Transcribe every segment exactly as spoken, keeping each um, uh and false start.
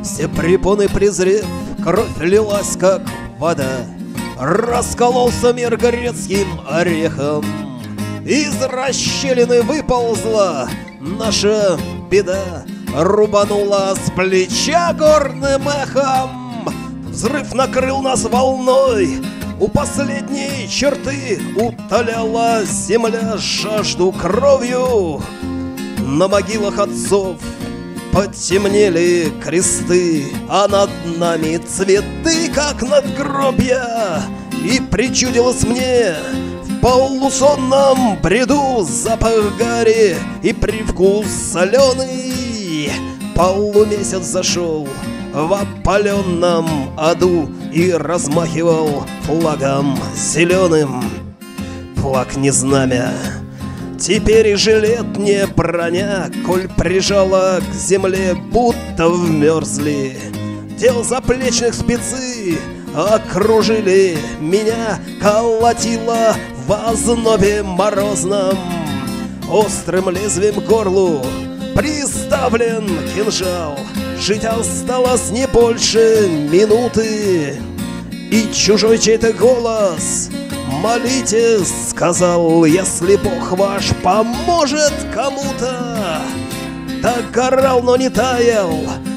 Все препоны презрев, кровь лилась, как вода. Раскололся мир грецким орехом. Из расщелины выползла наша беда, рубанула с плеча горным эхом. Взрыв накрыл нас волной, у последней черты утоляла земля жажду кровью. На могилах отцов потемнели кресты, а над нами цветы, как надгробья. И причудилось мне в полусонном бреду запах гари и привкус соленый. Полумесяц зашел в опаленном аду и размахивал флагом зеленым. Флаг не знамя, теперь и жилет не броня, коль прижала к земле, будто вмерзли. Дел заплечных спецы окружили меня, колотило в ознобе морозном. Острым лезвием к горлу приставлен кинжал. Жить осталось не больше минуты, и чужой чей-то голос: молитесь, сказал, если Бог ваш поможет кому-то. Так орал, но не таял.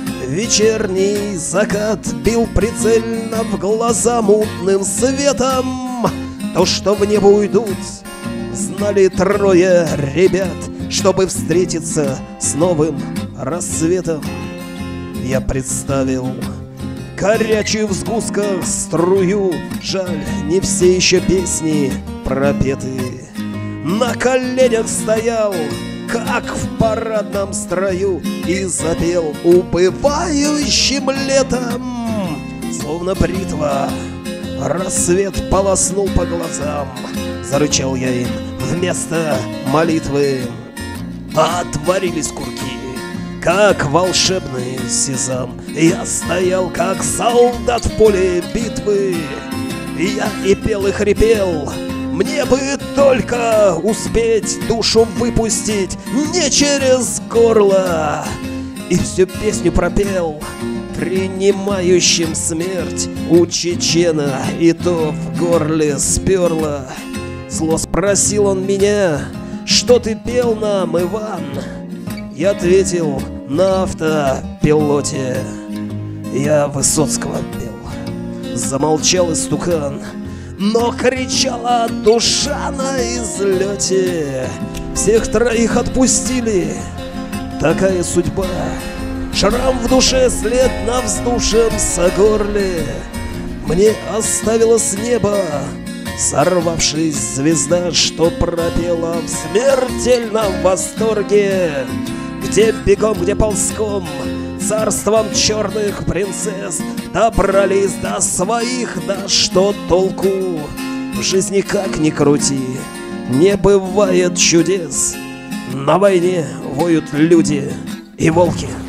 Вечерний закат бил прицельно в глаза мутным светом. То, что в небо уйдут, знали трое ребят, чтобы встретиться с новым рассветом. Я представил горячую в сгустках струю. Жаль, не все еще песни пропеты. На коленях стоял, как в парадном строю, и запел убывающим летом. Словно бритва рассвет полоснул по глазам. Зарычал я им вместо молитвы. Отворились курки, как волшебный сезам. Я стоял, как солдат в поле битвы. Я и пел, и хрипел. Мне бы только успеть душу выпустить не через горло. И всю песню пропел принимающим смерть у чечена, и то в горле сперло. Зло спросил он меня: что ты пел нам, Иван? Я ответил: на автопилоте. Я Высоцкого пел. Замолчал истукан, но кричала душа на излете. Всех троих отпустили, такая судьба. Шрам в душе, след на вздушем согорле. Мне оставила с неба сорвавшись звезда, что пропела в смертельном восторге. Где бегом, где ползком, царством черных принцесс добрались до своих, да что толку? В жизни как ни крути, не бывает чудес. На войне воют люди и волки.